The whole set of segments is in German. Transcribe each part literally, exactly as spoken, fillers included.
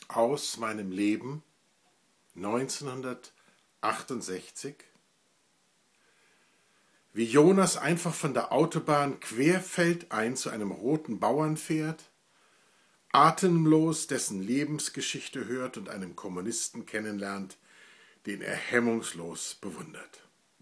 Aus meinem Leben neunzehnhundertachtundsechzig. Wie Jonas einfach von der Autobahn querfeldein zu einem roten Bauern fährt, atemlos dessen Lebensgeschichte hört und einen Kommunisten kennenlernt, den er hemmungslos bewundert.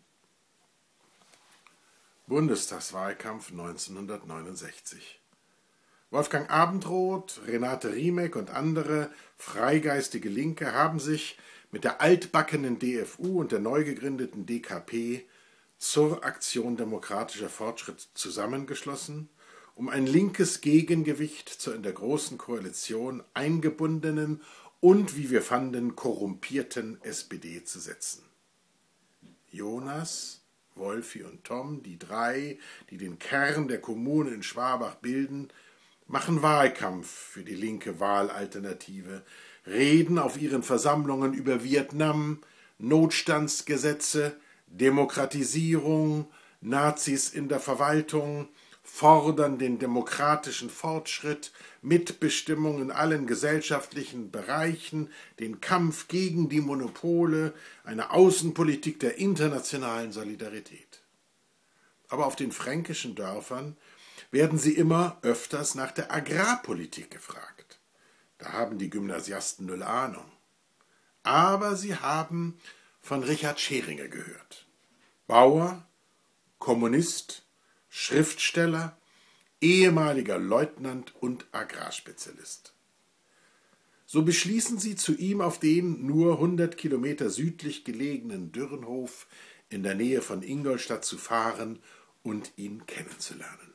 Bundestagswahlkampf neunzehnhundertneunundsechzig. Wolfgang Abendroth, Renate Riemek und andere freigeistige Linke haben sich mit der altbackenen D F U und der neu gegründeten D K P zur Aktion Demokratischer Fortschritt zusammengeschlossen, um ein linkes Gegengewicht zur in der Großen Koalition eingebundenen und, wie wir fanden, korrumpierten S P D zu setzen. Jonas, Wolfi und Tom, die drei, die den Kern der Kommune in Schwabach bilden, machen Wahlkampf für die linke Wahlalternative, reden auf ihren Versammlungen über Vietnam, Notstandsgesetze, Demokratisierung, Nazis in der Verwaltung, fordern den demokratischen Fortschritt, Mitbestimmung in allen gesellschaftlichen Bereichen, den Kampf gegen die Monopole, eine Außenpolitik der internationalen Solidarität. Aber auf den fränkischen Dörfern werden sie immer öfters nach der Agrarpolitik gefragt. Da haben die Gymnasiasten null Ahnung. Aber sie haben von Richard Scheringe gehört. Bauer, Kommunist, Schriftsteller, ehemaliger Leutnant und Agrarspezialist. So beschließen sie, zu ihm auf den nur hundert Kilometer südlich gelegenen Dürrenhof in der Nähe von Ingolstadt zu fahren und ihn kennenzulernen.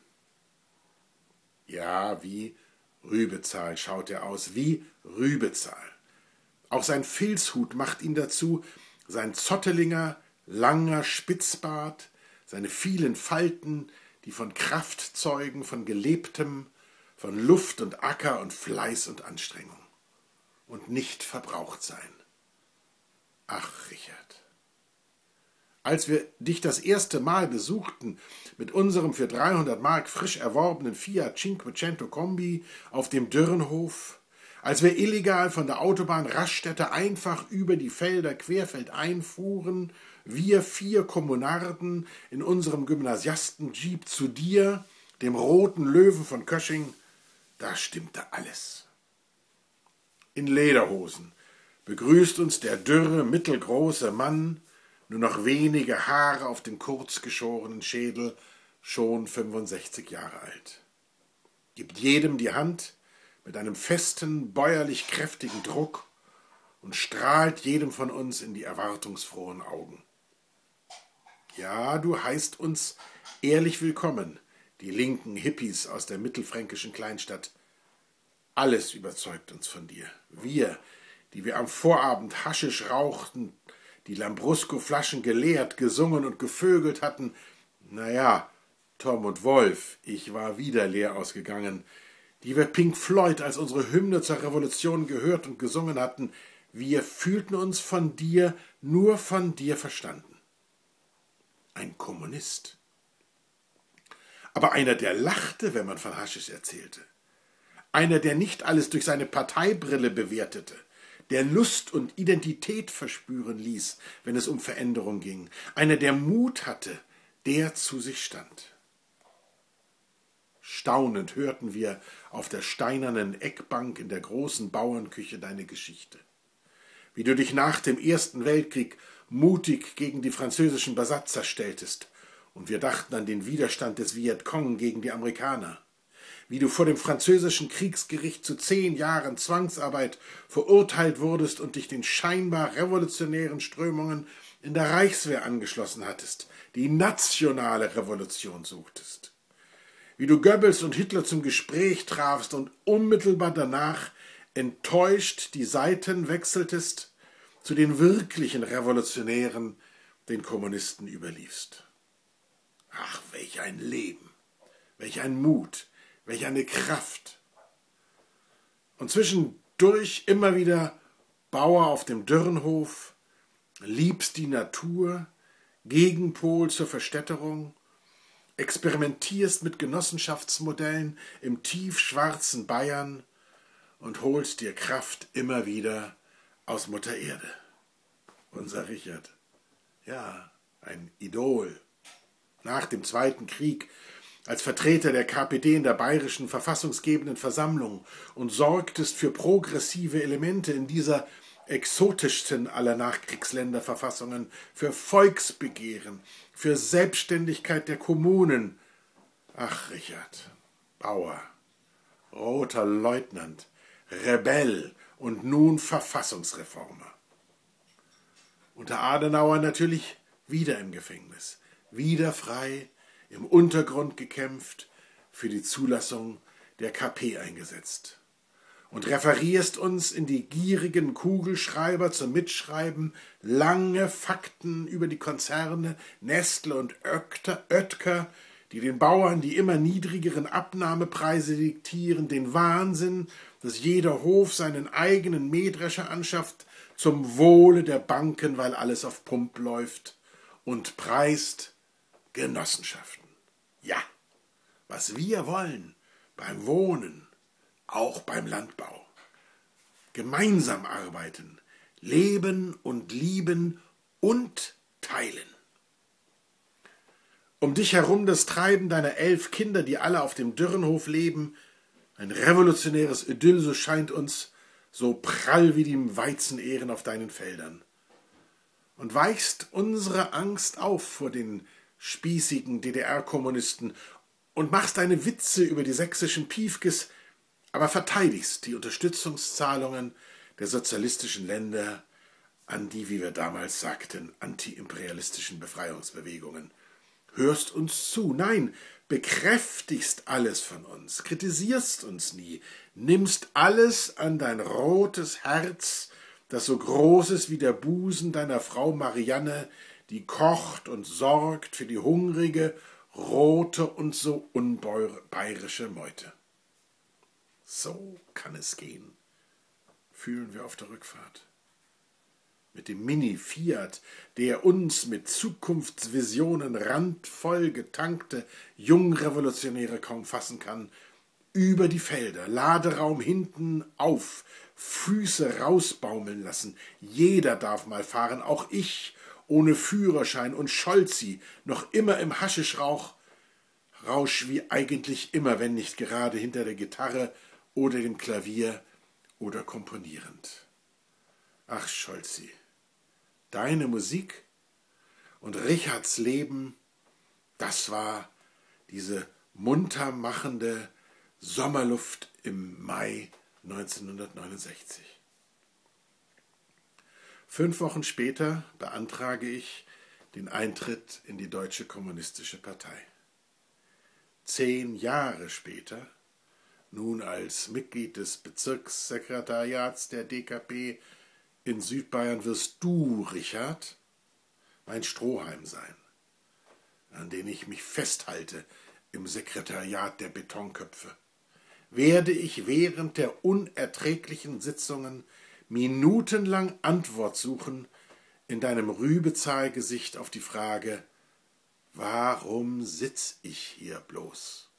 Ja, wie Rübezahl schaut er aus, wie Rübezahl. Auch sein Filzhut macht ihn dazu, sein zotteliger, langer Spitzbart, seine vielen Falten, die von Kraft zeugen, von Gelebtem, von Luft und Acker und Fleiß und Anstrengung. Und nicht verbraucht sein. Ach, Richard. Als wir dich das erste Mal besuchten, mit unserem für dreihundert Mark frisch erworbenen Fiat Cinquecento Kombi auf dem Dürrenhof, als wir illegal von der Autobahn Raststätte einfach über die Felder querfeldein fuhren, wir vier Kommunarden in unserem Gymnasiasten-Jeep zu dir, dem roten Löwen von Kösching, da stimmte alles. In Lederhosen begrüßt uns der dürre, mittelgroße Mann, nur noch wenige Haare auf dem kurzgeschorenen Schädel, schon fünfundsechzig Jahre alt. Gibt jedem die Hand mit einem festen, bäuerlich kräftigen Druck und strahlt jedem von uns in die erwartungsfrohen Augen. Ja, du heißt uns ehrlich willkommen, die linken Hippies aus der mittelfränkischen Kleinstadt. Alles überzeugt uns von dir. Wir, die wir am Vorabend Haschisch rauchten, die Lambrusco-Flaschen geleert, gesungen und gevögelt hatten. Naja, Tom und Wolf, ich war wieder leer ausgegangen, die wir Pink Floyd als unsere Hymne zur Revolution gehört und gesungen hatten, wir fühlten uns von dir, nur von dir verstanden. Ein Kommunist. Aber einer, der lachte, wenn man von Haschisch erzählte. Einer, der nicht alles durch seine Parteibrille bewertete, der Lust und Identität verspüren ließ, wenn es um Veränderung ging. Einer, der Mut hatte, der zu sich stand. Staunend hörten wir auf der steinernen Eckbank in der großen Bauernküche deine Geschichte. Wie du dich nach dem Ersten Weltkrieg mutig gegen die französischen Besatzer stelltest, und wir dachten an den Widerstand des Vietcong gegen die Amerikaner. Wie du vor dem französischen Kriegsgericht zu zehn Jahren Zwangsarbeit verurteilt wurdest und dich den scheinbar revolutionären Strömungen in der Reichswehr angeschlossen hattest, die nationale Revolution suchtest. Wie du Goebbels und Hitler zum Gespräch trafst und unmittelbar danach enttäuscht die Seiten wechseltest, zu den wirklichen Revolutionären, den Kommunisten, überliefst. Ach, welch ein Leben, welch ein Mut, welch eine Kraft. Und zwischendurch immer wieder Bauer auf dem Dürrenhof, liebst die Natur, Gegenpol zur Verstädterung, experimentierst mit Genossenschaftsmodellen im tiefschwarzen Bayern und holst dir Kraft immer wieder aus Mutter Erde. Unser Richard. Ja, ein Idol. Nach dem Zweiten Krieg als Vertreter der K P D in der Bayerischen Verfassungsgebenden Versammlung und sorgtest für progressive Elemente in dieser exotischsten aller Nachkriegsländerverfassungen, für Volksbegehren, für Selbstständigkeit der Kommunen. Ach, Richard, Bauer, roter Leutnant, Rebell und nun Verfassungsreformer. Unter Adenauer natürlich wieder im Gefängnis, wieder frei, im Untergrund gekämpft, für die Zulassung der K P eingesetzt. Und referierst uns in die gierigen Kugelschreiber zum Mitschreiben lange Fakten über die Konzerne Nestle und Oetker, die den Bauern die immer niedrigeren Abnahmepreise diktieren, den Wahnsinn, dass jeder Hof seinen eigenen Mähdrescher anschafft, zum Wohle der Banken, weil alles auf Pump läuft, und preist Genossenschaften. Ja, was wir wollen beim Wohnen, auch beim Landbau. Gemeinsam arbeiten, leben und lieben und teilen. Um dich herum das Treiben deiner elf Kinder, die alle auf dem Dürrenhof leben, ein revolutionäres Idyll, so scheint uns, so prall wie die Weizenähren auf deinen Feldern. Und weichst unsere Angst auf vor den spießigen D D R-Kommunisten und machst deine Witze über die sächsischen Piefkes, aber verteidigst die Unterstützungszahlungen der sozialistischen Länder an die, wie wir damals sagten, antiimperialistischen Befreiungsbewegungen. Hörst uns zu, nein, bekräftigst alles von uns, kritisierst uns nie, nimmst alles an dein rotes Herz, das so groß ist wie der Busen deiner Frau Marianne, die kocht und sorgt für die hungrige, rote und so unbayerische Meute. So kann es gehen, fühlen wir auf der Rückfahrt. Mit dem Mini-Fiat, der uns mit Zukunftsvisionen randvoll getankte Jungrevolutionäre kaum fassen kann, über die Felder, Laderaum hinten auf, Füße rausbaumeln lassen. Jeder darf mal fahren, auch ich, ohne Führerschein, und Scholzi, noch immer im Haschischrauch, Rausch wie eigentlich immer, wenn nicht gerade hinter der Gitarre oder dem Klavier oder komponierend. Ach, Scholzi, deine Musik und Richards Leben, das war diese munter machende Sommerluft im Mai neunzehnhundertneunundsechzig. Fünf Wochen später beantrage ich den Eintritt in die Deutsche Kommunistische Partei. Zehn Jahre später, nun als Mitglied des Bezirkssekretariats der D K P in Südbayern, wirst du, Richard, mein Strohhalm sein, an den ich mich festhalte im Sekretariat der Betonköpfe. Werde ich während der unerträglichen Sitzungen minutenlang Antwort suchen in deinem Rübezahlgesicht auf die Frage, warum sitz ich hier bloß?